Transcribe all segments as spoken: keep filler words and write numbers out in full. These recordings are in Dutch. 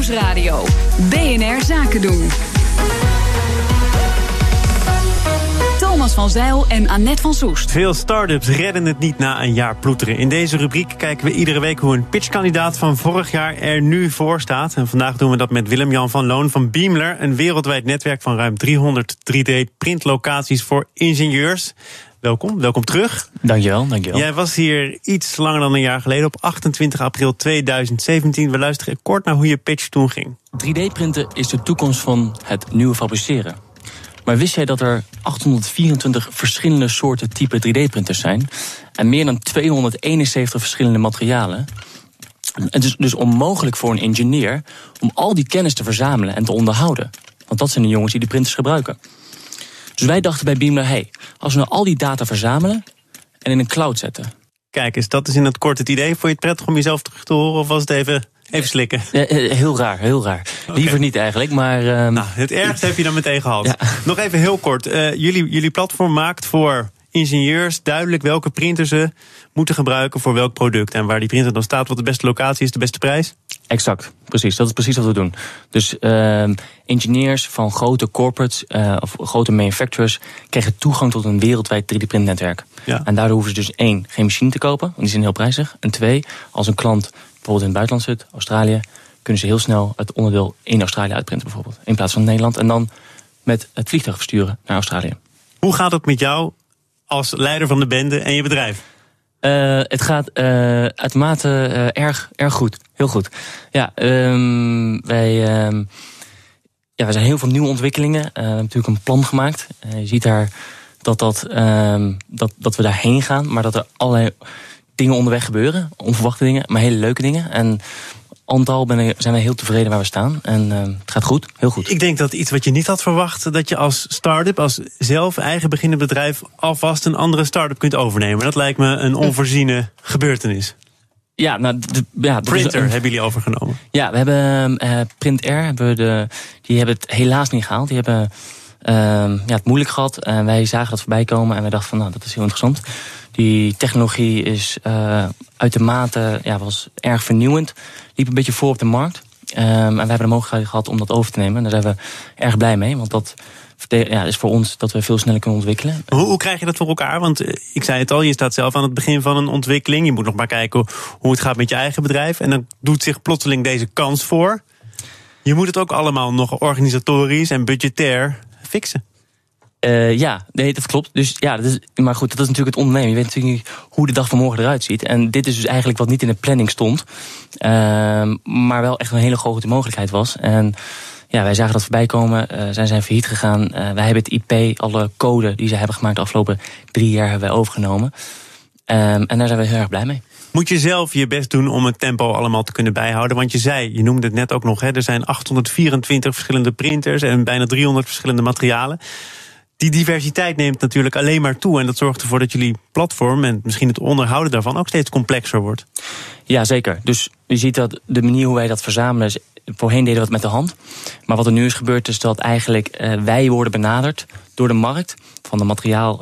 Nieuwsradio. B N R Zaken doen. Thomas van Zijl en Annette van Soest. Veel start-ups redden het niet na een jaar ploeteren. In deze rubriek kijken we iedere week hoe een pitchkandidaat van vorig jaar er nu voor staat. En vandaag doen we dat met Willem-Jan van Loon van Beamler. Een wereldwijd netwerk van ruim driehonderd drie D-printlocaties voor ingenieurs. Welkom, welkom terug. Dankjewel, dankjewel. Jij was hier iets langer dan een jaar geleden, op achtentwintig april tweeduizend zeventien. We luisteren kort naar hoe je pitch toen ging. drie D-printen is de toekomst van het nieuwe fabriceren. Maar wist jij dat er achthonderdvierentwintig verschillende soorten type drie D-printers zijn? En meer dan tweehonderdeenenzeventig verschillende materialen? Het is dus onmogelijk voor een ingenieur om al die kennis te verzamelen en te onderhouden. Want dat zijn de jongens die die printers gebruiken. Dus wij dachten bij Beamler, hey, als we nou al die data verzamelen en in een cloud zetten. Kijk eens, dat is in het kort het idee. Vond je het prettig om jezelf terug te horen of was het even, even slikken? Heel raar, heel raar. Okay. Liever niet eigenlijk, maar... Uh... Nou, het ergste heb je dan meteen gehad. Ja. Nog even heel kort. Uh, jullie, jullie platform maakt voor ingenieurs duidelijk welke printer ze moeten gebruiken voor welk product. En waar die printer dan staat, wat de beste locatie is, de beste prijs? Exact, precies. Dat is precies wat we doen. Dus uh, engineers van grote corporates uh, of grote manufacturers krijgen toegang tot een wereldwijd drie D-printnetwerk. Ja. En daardoor hoeven ze dus één, geen machine te kopen, want die zijn heel prijzig. En twee, als een klant bijvoorbeeld in het buitenland zit, Australië, kunnen ze heel snel het onderdeel in Australië uitprinten bijvoorbeeld. In plaats van Nederland. En dan met het vliegtuig versturen naar Australië. Hoe gaat het met jou als leider van de bende en je bedrijf? Uh, het gaat uh, uitermate uh, erg, erg goed. Heel goed. Ja, um, wij, um, ja, wij zijn heel veel nieuwe ontwikkelingen. Uh, we hebben natuurlijk een plan gemaakt. Uh, je ziet daar dat, dat, um, dat, dat we daarheen gaan, maar dat er allerlei dingen onderweg gebeuren. Onverwachte dingen, maar hele leuke dingen. En aantal ben ik, zijn wij heel tevreden waar we staan. En uh, het gaat goed, heel goed. Ik denk dat iets wat je niet had verwacht, dat je als start-up, als zelf eigen beginnend bedrijf, alvast een andere start-up kunt overnemen. Dat lijkt me een onvoorziene gebeurtenis. Ja, nou, de, ja, Printer een, hebben jullie overgenomen. Ja, we hebben uh, Print Air, hebben we de, die hebben het helaas niet gehaald. Die hebben uh, ja, het moeilijk gehad. En wij zagen dat voorbij komen en wij dachten van, nou, dat is heel interessant. Die technologie is uh, uitermate, ja, was erg vernieuwend. Liep een beetje voor op de markt. Um, en wij hebben de mogelijkheid gehad om dat over te nemen. En daar zijn we erg blij mee. Want dat ja, is voor ons dat we veel sneller kunnen ontwikkelen. Hoe, hoe krijg je dat voor elkaar? Want uh, ik zei het al, je staat zelf aan het begin van een ontwikkeling. Je moet nog maar kijken hoe het gaat met je eigen bedrijf. En dan doet zich plotseling deze kans voor. Je moet het ook allemaal nog organisatorisch en budgetair fixen. Uh, ja, nee, dat klopt. Dus ja, dat is, maar goed, dat is natuurlijk het ondernemen. Je weet natuurlijk niet hoe de dag van morgen eruit ziet. En dit is dus eigenlijk wat niet in de planning stond. Uh, maar wel echt een hele grote mogelijkheid was. En ja, wij zagen dat voorbij komen. Uh, zij zijn failliet gegaan. Uh, wij hebben het I P, alle code die ze hebben gemaakt de afgelopen drie jaar hebben wij overgenomen. Um, en daar zijn we heel erg blij mee. Moet je zelf je best doen om het tempo allemaal te kunnen bijhouden? Want je zei, je noemde het net ook nog, hè, er zijn achthonderdvierentwintig verschillende printers en bijna driehonderd verschillende materialen. Die diversiteit neemt natuurlijk alleen maar toe. En dat zorgt ervoor dat jullie platform en misschien het onderhouden daarvan ook steeds complexer wordt. Ja, zeker. Dus je ziet dat de manier hoe wij dat verzamelen is, voorheen deden we het met de hand. Maar wat er nu is gebeurd is dat eigenlijk uh, wij worden benaderd door de markt. Van de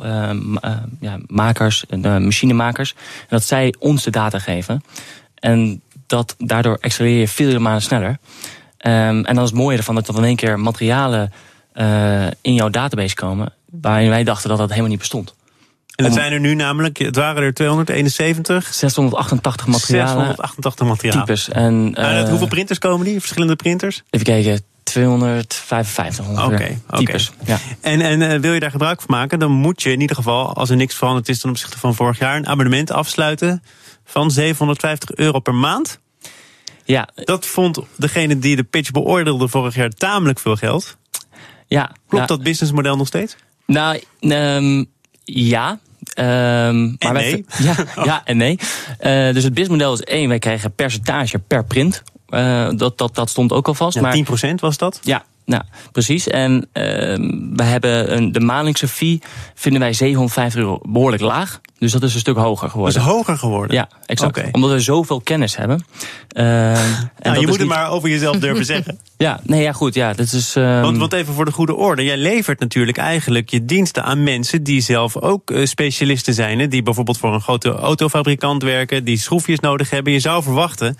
materiaalmakers, uh, uh, ja, de machinemakers. En dat zij ons de data geven. En dat, daardoor accelereer je veel malen sneller. Um, en dan is het mooie ervan dat er in één keer materialen Uh, in jouw database komen, waarin wij dachten dat dat helemaal niet bestond. En dat zijn er nu namelijk, het waren er tweehonderdeenenzeventig? zeshonderdachtachtig materialen. zeshonderdachtachtig materialen. Types. En, uh, uh, hoeveel printers komen die? Verschillende printers? Even kijken, tweehonderdvijfenvijftig ongeveer. Oké, okay, types. Okay. Ja. En, en uh, wil je daar gebruik van maken, dan moet je in ieder geval, als er niks veranderd is ten opzichte van vorig jaar, een abonnement afsluiten van zevenhonderdvijftig euro per maand. Ja. Dat vond degene die de pitch beoordeelde vorig jaar tamelijk veel geld. Ja, Klopt nou, dat businessmodel nog steeds? Nou, um, ja. Um, en maar nee. Wij, ja, ja en nee. Uh, dus het businessmodel is één, wij krijgen percentage per print. Uh, dat, dat, dat stond ook al vast. Ja, maar, tien procent was dat? Ja, nou, precies. En uh, we hebben een, de maandelijkse fee vinden wij zevenhonderdvijftig euro behoorlijk laag. Dus dat is een stuk hoger geworden. Dat is hoger geworden? Ja, exact. Okay. Omdat we zoveel kennis hebben. Uh, nou, en je moet niet... het maar over jezelf durven zeggen. Ja, nee, ja, goed. Ja, dat is, um... want, want even voor de goede orde. Jij levert natuurlijk eigenlijk je diensten aan mensen die zelf ook uh, specialisten zijn. Hè? Die bijvoorbeeld voor een grote autofabrikant werken, die schroefjes nodig hebben. Je zou verwachten,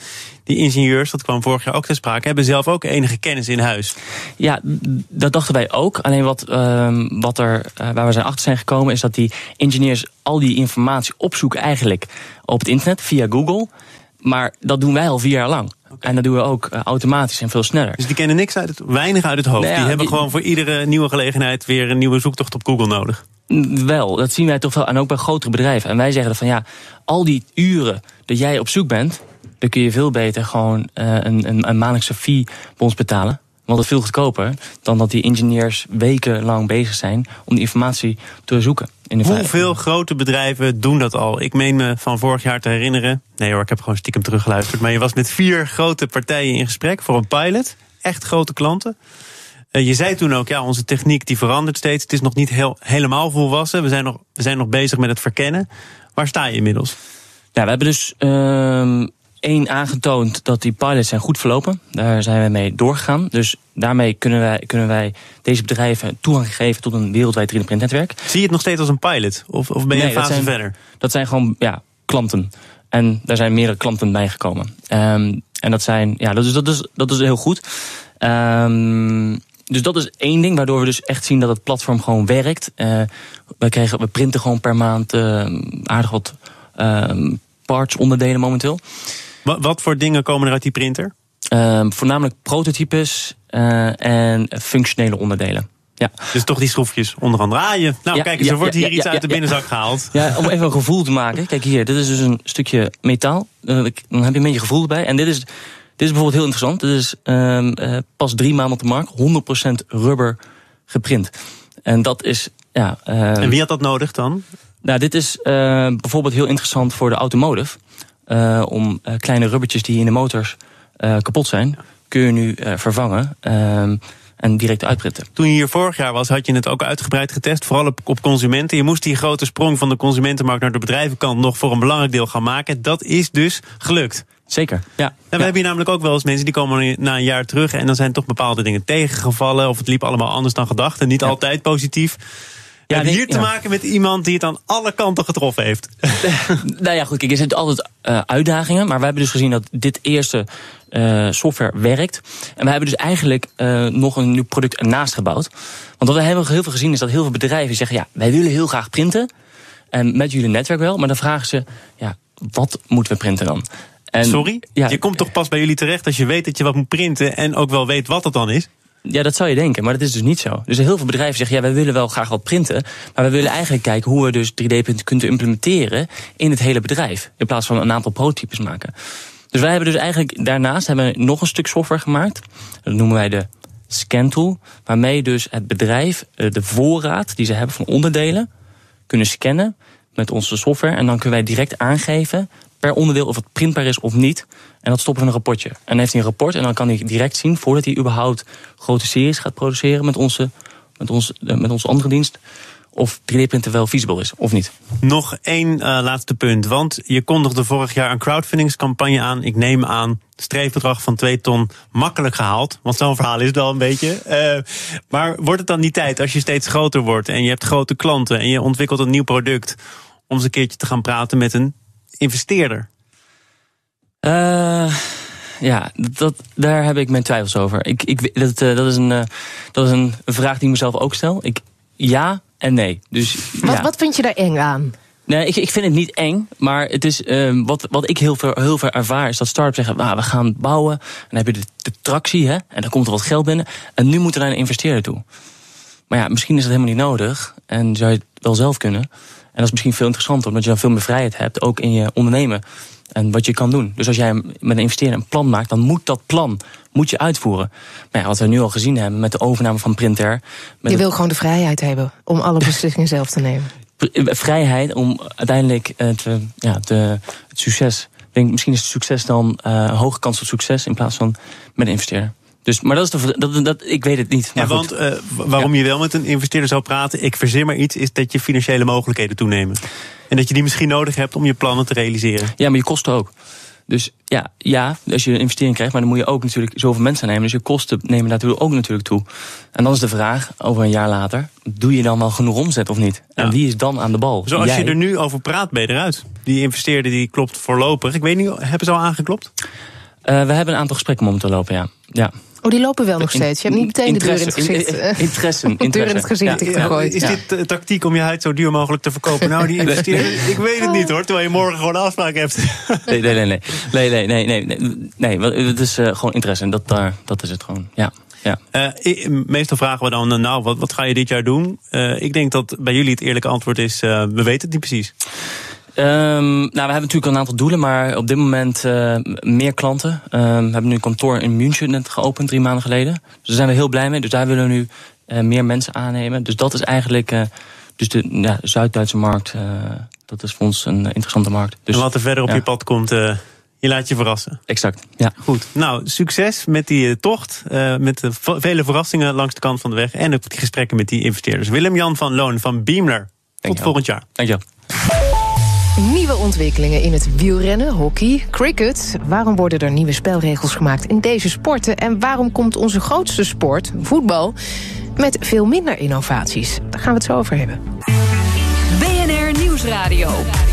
die ingenieurs, dat kwam vorig jaar ook ter sprake, hebben zelf ook enige kennis in huis. Ja, dat dachten wij ook. Alleen wat, uh, wat er, uh, waar we zijn achter zijn gekomen, is dat die engineers al die informatie opzoeken eigenlijk op het internet via Google. Maar dat doen wij al vier jaar lang. Okay. En dat doen we ook uh, automatisch en veel sneller. Dus die kennen niks uit het, weinig uit het hoofd. Nou ja, die hebben die, gewoon voor iedere nieuwe gelegenheid weer een nieuwe zoektocht op Google nodig. Wel, dat zien wij toch wel. En ook bij grotere bedrijven. En wij zeggen van ja, al die uren dat jij op zoek bent, dan kun je veel beter gewoon uh, een, een, een maandelijkse fee bij ons betalen. Want dat is veel goedkoper dan dat die engineers wekenlang bezig zijn om die informatie te zoeken. In de Hoeveel grote bedrijven doen dat al? Ik meen me van vorig jaar te herinneren. Nee hoor, ik heb gewoon stiekem teruggeluisterd. Maar je was met vier grote partijen in gesprek voor een pilot. Echt grote klanten. Uh, je zei toen ook, ja, onze techniek die verandert steeds. Het is nog niet heel, helemaal volwassen. We zijn, nog, we zijn nog bezig met het verkennen. Waar sta je inmiddels? Ja, we hebben dus Uh... Eén, aangetoond dat die pilots zijn goed verlopen. Daar zijn we mee doorgegaan. Dus daarmee kunnen wij, kunnen wij deze bedrijven toegang geven tot een wereldwijd drie D-printnetwerk. Zie je het nog steeds als een pilot? Of, of ben je nee, een fase dat zijn, verder? Dat zijn gewoon ja, klanten. En daar zijn meerdere klanten bijgekomen. Um, en dat zijn, ja, dat is, dat is, dat is heel goed. Um, dus dat is één ding, waardoor we dus echt zien dat het platform gewoon werkt. Uh, we, krijgen, we printen gewoon per maand uh, aardig wat uh, parts, onderdelen momenteel. Wat, wat voor dingen komen er uit die printer? Uh, voornamelijk prototypes uh, en functionele onderdelen. Ja. Dus toch die schroefjes onder andere. Ah, je, nou ja, kijk eens, ja, er wordt hier ja, iets ja, uit ja, de binnenzak ja. gehaald. Ja, om even een gevoel te maken. Kijk hier, dit is dus een stukje metaal. Uh, dan heb je een beetje gevoel erbij. En dit is, dit is bijvoorbeeld heel interessant. Dit is uh, uh, pas drie maanden op de markt. honderd procent rubber geprint. En dat is, ja. Uh, en wie had dat nodig dan? Nou, dit is uh, bijvoorbeeld heel interessant voor de automotive. Uh, om uh, kleine rubbertjes die in de motors uh, kapot zijn, kun je nu uh, vervangen uh, en direct uitprinten. Toen je hier vorig jaar was, had je het ook uitgebreid getest, vooral op, op consumenten. Je moest die grote sprong van de consumentenmarkt naar de bedrijvenkant nog voor een belangrijk deel gaan maken. Dat is dus gelukt. Zeker, ja. En we ja. hebben hier namelijk ook wel eens mensen die komen na een jaar terug en dan zijn toch bepaalde dingen tegengevallen of het liep allemaal anders dan gedacht en niet ja. altijd positief. Ja, we hebben hier te ja. maken met iemand die het aan alle kanten getroffen heeft. Nou ja, goed, kijk, er zijn altijd uh, uitdagingen. Maar we hebben dus gezien dat dit eerste uh, software werkt. En we hebben dus eigenlijk uh, nog een nieuw product ernaast gebouwd. Want wat we hebben heel veel gezien is dat heel veel bedrijven zeggen, ja, wij willen heel graag printen. En met jullie netwerk wel. Maar dan vragen ze, ja, wat moeten we printen dan? En, Sorry? Ja, je komt toch pas bij jullie terecht als je weet dat je wat moet printen en ook wel weet wat het dan is? Ja, dat zou je denken, maar dat is dus niet zo. Dus heel veel bedrijven zeggen, ja, wij willen wel graag wat printen, maar we willen eigenlijk kijken hoe we dus drie D-printen kunnen implementeren in het hele bedrijf, in plaats van een aantal prototypes maken. Dus wij hebben dus eigenlijk daarnaast hebben we nog een stuk software gemaakt. Dat noemen wij de Scan Tool, waarmee dus het bedrijf de voorraad die ze hebben van onderdelen kunnen scannen met onze software. En dan kunnen wij direct aangeven per onderdeel of het printbaar is of niet. En dat stoppen we in een rapportje. En dan heeft hij een rapport en dan kan hij direct zien, voordat hij überhaupt grote series gaat produceren met onze, met onze, met onze andere dienst, of drie D-printen wel feasible is of niet. Nog één uh, laatste punt, want je kondigde vorig jaar een crowdfundingscampagne aan. Ik neem aan, streefbedrag van twee ton makkelijk gehaald. Want zo'n verhaal is het wel een beetje. Uh, maar wordt het dan niet tijd, als je steeds groter wordt en je hebt grote klanten en je ontwikkelt een nieuw product, om eens een keertje te gaan praten met een investeerder? Uh, ja, dat, daar heb ik mijn twijfels over. Ik, ik, dat, uh, dat, is een, uh, dat is een vraag die ik mezelf ook stel. Ik, ja en nee. Dus, wat, ja. wat vind je daar eng aan? Nee, ik, ik vind het niet eng, maar het is, uh, wat, wat ik heel veel, heel veel ervaar is dat start-ups zeggen, ah, we gaan bouwen, en dan heb je de, de tractie, hè, en dan komt er wat geld binnen, en nu moet er naar een investeerder toe. Maar ja, misschien is dat helemaal niet nodig, en zou je het wel zelf kunnen. En dat is misschien veel interessanter, omdat je dan veel meer vrijheid hebt, ook in je ondernemen. En wat je kan doen. Dus als jij met een investeerder een plan maakt, dan moet dat plan moet je uitvoeren. Maar ja, wat we nu al gezien hebben met de overname van Printair. Je wil gewoon de vrijheid hebben om alle beslissingen zelf te nemen. Vrijheid om uiteindelijk het, ja, de, het succes. Ik denk, misschien is het succes dan uh, een hoge kans op succes in plaats van met een investeerder. Dus, maar dat is de, dat, dat, ik weet het niet. Maar ja, want uh, waarom ja. je wel met een investeerder zou praten, ik verzin maar iets, is dat je financiële mogelijkheden toenemen. En dat je die misschien nodig hebt om je plannen te realiseren. Ja, maar je kosten ook. Dus ja, ja, als je een investering krijgt, maar dan moet je ook natuurlijk zoveel mensen nemen. Dus je kosten nemen natuurlijk ook natuurlijk toe. En dan is de vraag, over een jaar later, doe je dan wel genoeg omzet of niet? En ja. wie is dan aan de bal? Zoals Jij? je er nu over praat, ben je eruit. Die investeerder die klopt voorlopig. Ik weet niet, hebben ze al aangeklopt? Uh, we hebben een aantal gesprekken momenteel lopen, ja. ja. Oh, die lopen wel nog steeds. Je hebt niet meteen de deur in het gezicht. Interesse. De deur in het gezicht ja, gegooid. Is dit uh, tactiek om je huid zo duur mogelijk te verkopen? Nou, die investeren. Ik weet het niet hoor, terwijl je morgen gewoon een afspraak hebt. Nee, nee, nee. Nee, nee, nee, nee, nee, nee, nee het is uh, gewoon interesse en dat, uh, dat is het gewoon, ja. Ja. Uh, meestal vragen we dan, nou, wat, wat ga je dit jaar doen? Uh, ik denk dat bij jullie het eerlijke antwoord is, uh, we weten het niet precies. Um, nou, we hebben natuurlijk een aantal doelen, maar op dit moment uh, meer klanten. Um, we hebben nu een kantoor in München net geopend, drie maanden geleden. Dus daar zijn we heel blij mee. Dus daar willen we nu uh, meer mensen aannemen. Dus dat is eigenlijk uh, dus de ja, Zuid-Duitse markt. Uh, dat is voor ons een interessante markt. Dus, en wat er verder op ja. je pad komt, uh, je laat je verrassen. Exact, ja. Goed, nou, succes met die uh, tocht. Uh, met uh, vele verrassingen langs de kant van de weg. En ook die gesprekken met die investeerders. Willem-Jan van Loon van Beamler. Tot volgend jaar. Dank je wel. Nieuwe ontwikkelingen in het wielrennen, hockey, cricket. Waarom worden er nieuwe spelregels gemaakt in deze sporten? En waarom komt onze grootste sport, voetbal, met veel minder innovaties? Daar gaan we het zo over hebben. B N R Nieuwsradio.